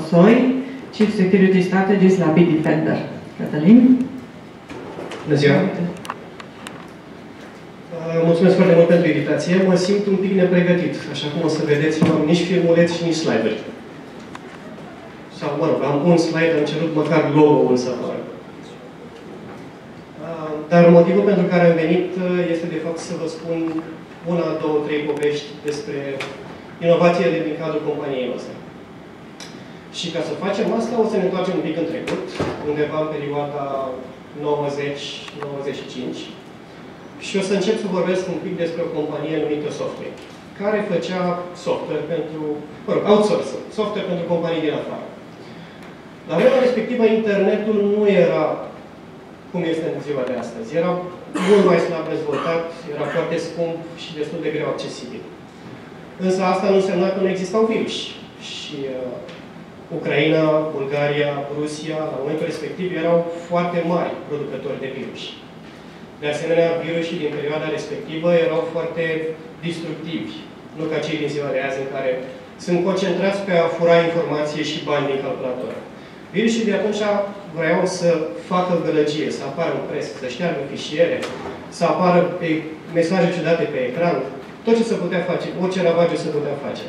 Osoi, Chief Security Strategist la Bitdefender. Cătălin? Bună ziua! Mulțumesc foarte mult pentru invitație. Mă simt un pic nepregătit. Așa cum o să vedeți, nu am nici filmuleț și nici slide-uri. Sau, mă rog, am un slide, am cerut măcar logo-ul să apară. Dar motivul pentru care am venit este, de fapt, să vă spun una, două, trei povești despre inovațiile din cadrul companiei noastre. Și ca să facem asta, o să ne întoarcem un pic în trecut, undeva în perioada 90-95. Și o să încep să vorbesc un pic despre o companie numită Software, care făcea software pentru, outsourcing, software pentru companii din afară. La vremea respectivă, internetul nu era cum este în ziua de astăzi. Era mult mai slab dezvoltat, era foarte scump și destul de greu accesibil. Însă asta nu însemna că nu existau virus. Și Ucraina, Bulgaria, Rusia, la momentul respectiv, erau foarte mari producători de virus. De asemenea, virusii din perioada respectivă erau foarte destructivi, nu ca cei din ziua de azi, în care sunt concentrați pe a fura informație și bani din calculator. Virusii de atunci vreau să facă gălăgie, să apară în presă, să șteargă fișiere, să apară pe mesaje ciudate pe ecran, tot ce se putea face, orice ravage se putea face.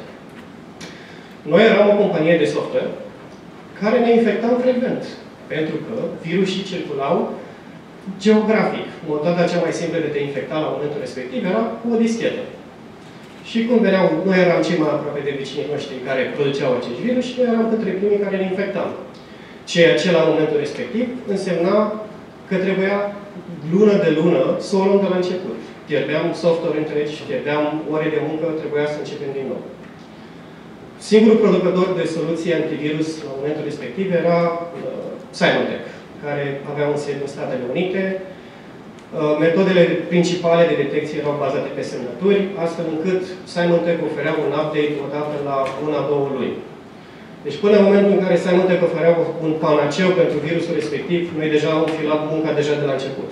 Noi eram o companie de software care ne infectam frecvent, pentru că virusii circulau geografic. Metoda cea mai simplă de te infecta la momentul respectiv era cu o dischetă. Și cum veneau, noi eram cei mai aproape de vecinii noștri care produceau acești virus și noi eram între primii care ne infectam. Ceea ce la momentul respectiv însemna că trebuia lună de lună să o luăm de la început. Pierdeam software întregi, pierdeam ore de muncă, trebuia să începem din nou. Singurul producător de soluții antivirus la momentul respectiv era Symantec, care avea un sediu în Statele Unite. Metodele principale de detecție erau bazate pe semnături, astfel încât Symantec oferea un update odată la 1-2 luni. Deci până în momentul în care Symantec oferea un panaceu pentru virusul respectiv, noi deja am înfilat munca deja de la început.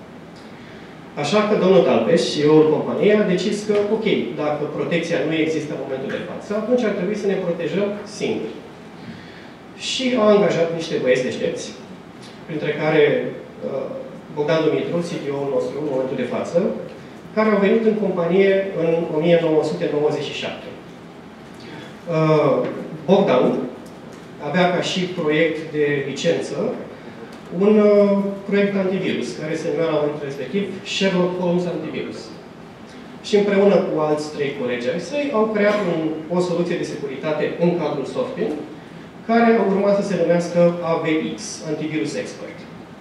Așa că domnul Talpeș, CEO-ul companiei, a decis că, ok, dacă protecția nu există în momentul de față, atunci ar trebui să ne protejăm singuri. Și a angajat niște băieți deștepți, printre care Bogdan Dumitru, CTO-ul nostru, în momentul de față, care au venit în companie în 1997. Bogdan avea ca și proiect de licență un proiect antivirus, care se numea la momentul respectiv Sherlock Holmes Antivirus. Și împreună cu alți 3 colegi ai săi, au creat o soluție de securitate în cadrul software, care a urmat să se numească AVX, Antivirus Expert.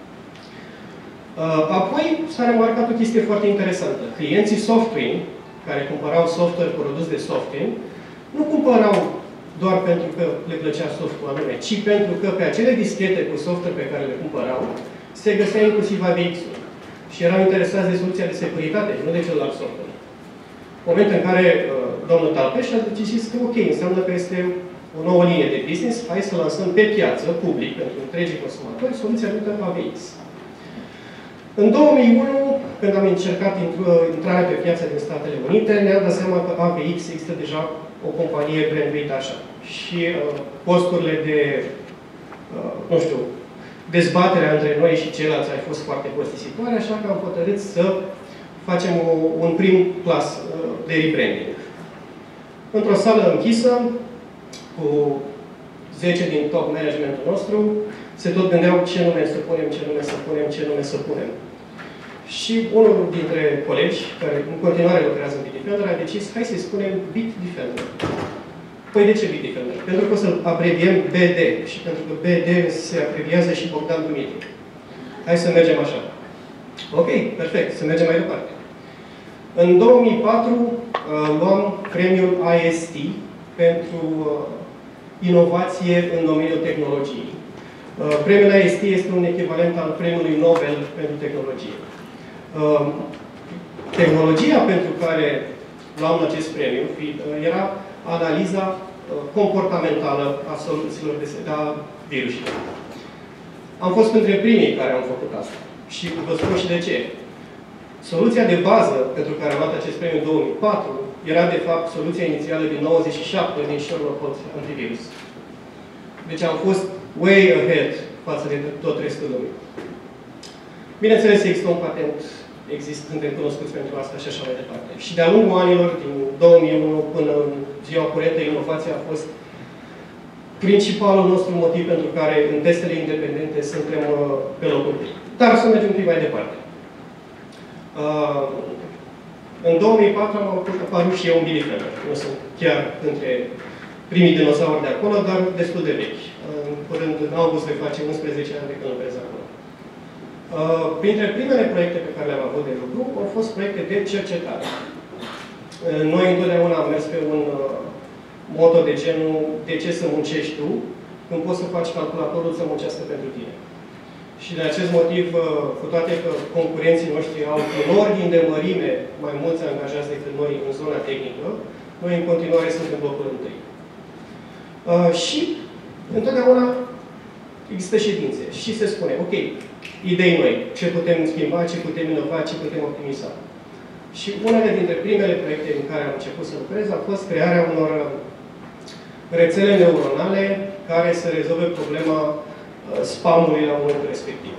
Apoi s-a remarcat o chestie foarte interesantă. Clienții software, care cumpărau software produs de software, nu cumpărau doar pentru că le plăcea softul anume, ci pentru că pe acele dischete cu software pe care le cumpărau, se găsea inclusiv AVX-ul. Și erau interesați de soluția de securitate, nu de celălalt software. În momentul în care domnul Talpeș a decis că, ok, înseamnă că este o nouă linie de business, hai să lansăm pe piață, public, pentru întregii consumatori, soluția numită AVX. În 2001, când am încercat intrarea pe piața din Statele Unite, ne-am dat seama că AVX există deja o companie branduită așa. Și posturile de, nu știu, dezbaterea între noi și ceilalți a fost foarte costisitoare, așa că am hotărât să facem un prim clas de rebranding. Într-o sală închisă, cu 10 din top managementul nostru, se tot gândeau ce nume să punem, ce nume să punem, ce nume să punem. Și unul dintre colegi, care în continuare lucrează în Bitdefender, a decis, hai să-i spunem Bitdefender. Păi de ce Bitdefender? Pentru că o să abreviem BD. Și pentru că BD se abreviază și Bogdan Dumitru. Hai să mergem așa. Ok, perfect, să mergem mai departe. În 2004 luam premiul IST pentru inovație în domeniul tehnologiei. Premiul IST este un echivalent al premiului Nobel pentru tehnologie. Tehnologia pentru care luam acest premiu era analiza comportamentală a soluțiilor de virusilor. Am fost printre primii care am făcut asta. Și vă spun și de ce. Soluția de bază pentru care am luat acest premiu în 2004 era, de fapt, soluția inițială din 97 din Sherlock Holmes Antivirus. Deci am fost way ahead față de tot restul lumii. Bineînțeles, există un patent, suntem cunoscuți pentru asta și așa mai departe. Și de-a lungul anilor, din 2001 până în ziua curentă, inovația a fost principalul nostru motiv pentru care în testele independente suntem pe locul întâi. Dar să mergem un pic mai departe. În 2004 am apărut și eu un Billy Feather. Nu sunt chiar între primii dinosauri de acolo, dar destul de vechi. În curând, în august, voi face 11 ani de când lucrez acolo. Printre primele proiecte pe care le-am avut de lucru au fost proiecte de cercetare. Noi întotdeauna am mers pe un moto de genul de ce să muncești tu când poți să faci calculatorul să muncească pentru tine. Și de acest motiv, cu toate că concurenții noștri au în ordine de mărime mai mulți angajați decât noi în zona tehnică, noi în continuare suntem locul întâi. Și întotdeauna există ședințe și se spune, ok, idei noi, ce putem schimba, ce putem inova, ce putem optimiza. Și unele dintre primele proiecte în care am început să lucrez a fost crearea unor rețele neuronale care să rezolve problema spamului la momentul respectiv.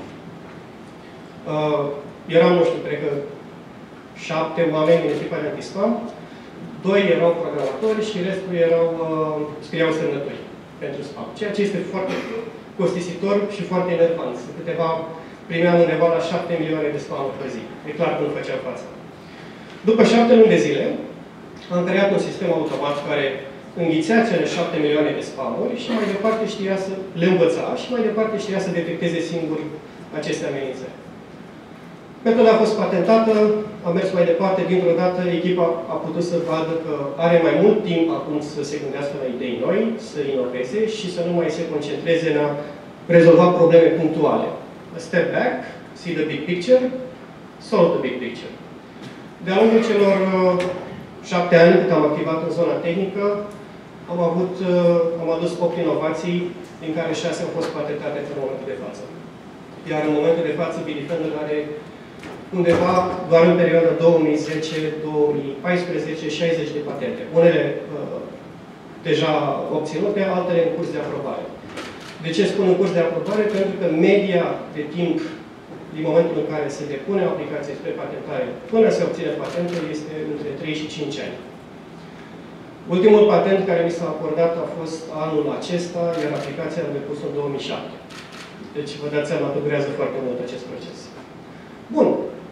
Eram, nu știu, cred că 7 oameni din echipa de anti-spam, 2 erau programatori și restul scriau semnături pentru spam. Ceea ce este foarte costisitor și foarte enervant. Primeam undeva la 7 milioane de spam-uri pe zi. E clar că nu făceam față. După 7 luni de zile, am creat un sistem automat care înghițea cele 7 milioane de spam-uri și mai departe știa să le învăța și mai departe știa să detecteze singur aceste amenințări. Metoda a fost patentată, a mers mai departe, dintr-o dată echipa a putut să vadă că are mai mult timp acum să se gândească la idei noi, să inoveze și să nu mai se concentreze în a rezolva probleme punctuale. A step back, see the big picture, solve the big picture. De-a lungul celor 7 ani cât am activat în zona tehnică, am adus 8 inovații, din care 6 au fost patentate în momentul de față. Iar în momentul de față, Billy Feather are undeva, doar în perioada 2010-2014, 60 de patente. Unele deja obținute, altele în curs de aprobare. De ce spun în curs de aprobare? Pentru că media de timp din momentul în care se depune o aplicație spre patentare până se obține patentul este între 3 și 5 ani. Ultimul patent care mi s-a acordat a fost anul acesta, iar aplicația am depus în 2007. Deci vă dați seama că durează foarte mult acest proces. Bun.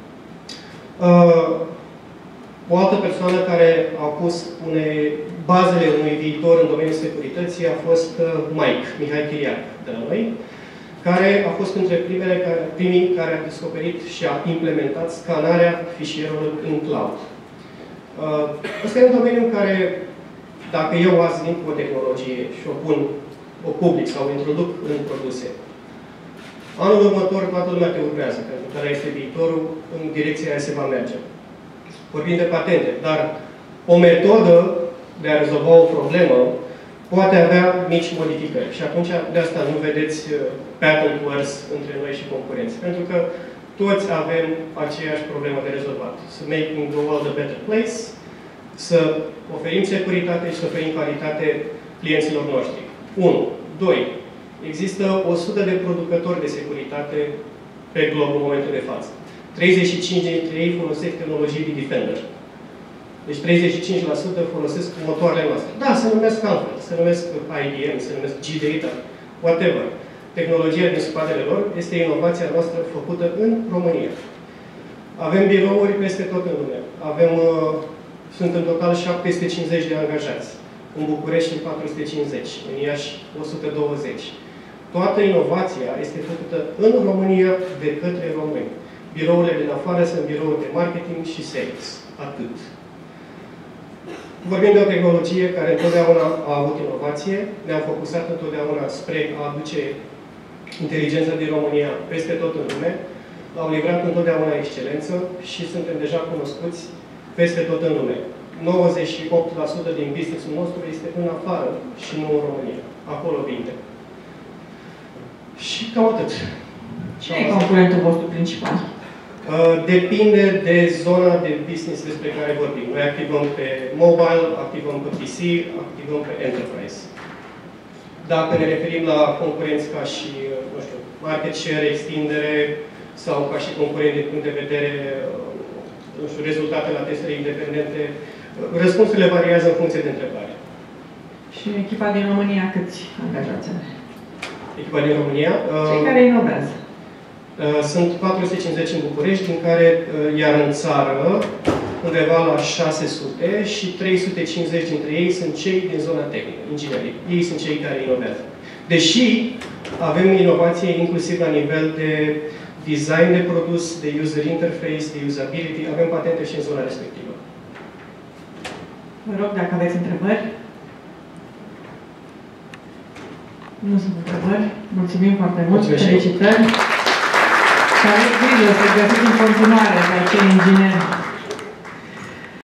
O altă persoană care a pus bazele unui viitor în domeniul securității a fost Mihai Chiriac de la noi, care a fost între primii care a descoperit și a implementat scanarea fișierelor în cloud. Ăsta e un domeniu în care, dacă eu azi vin cu o tehnologie și o public sau o introduc în produse, anul următor toată lumea te urmează, pentru că ăla este viitorul, în direcția aia se va merge. Vorbim de patente, dar o metodă de a rezolva o problemă poate avea mici modificări. Și atunci, de asta nu vedeți patent wars între noi și concurenți. Pentru că toți avem aceeași problemă de rezolvat. Să making the world a better place, să oferim securitate și să oferim calitate clienților noștri. 1. 2. Există 100 de producători de securitate pe glob în momentul de față. 35 dintre ei folosesc tehnologii de Defender. Deci 35% folosesc motoarele noastre. Da, se numesc altfel. Se numesc IBM, se numesc G-Data, whatever. Tehnologia din spatele lor este inovația noastră făcută în România. Avem birouri peste tot în lume. Sunt în total 750 de angajați. În București 450, în Iași 120. Toată inovația este făcută în România de către români. Birourile din afară sunt birouri de marketing și sales. Atât. Vorbim de o tehnologie care întotdeauna a avut inovație. Ne-am focusat întotdeauna spre a aduce inteligența din România peste tot în lume. Au livrat întotdeauna excelență și suntem deja cunoscuți peste tot în lume. 98% din business-ul nostru este în afară și nu în România. Acolo vinde. Și cam atât. Cine e concurentul vostru principal? Depinde de zona de business despre care vorbim. Noi activăm pe mobile, activăm pe PC, activăm pe enterprise. Dacă ne referim la concurenți ca și, nu știu, market share, extindere, sau ca și concurenți din punct de vedere, nu știu, rezultate la testele independente, răspunsurile variază în funcție de întrebare. Și echipa din România câți angajați are? Echipa din România? Cei care inovează. Sunt 450 în București, din care, iar în țară, undeva la 600 și 350 dintre ei sunt cei din zona tehnică, inginerii. Ei sunt cei care inovează. Deși avem inovație inclusiv la nivel de design de produs, de user interface, de usability, avem patente și în zona respectivă. Vă rog, dacă aveți întrebări. Nu sunt întrebări. Mulțumim foarte mult. Mulțumesc. Felicitări. Și aveți grijă să găsiți în continuare pe acei ingineri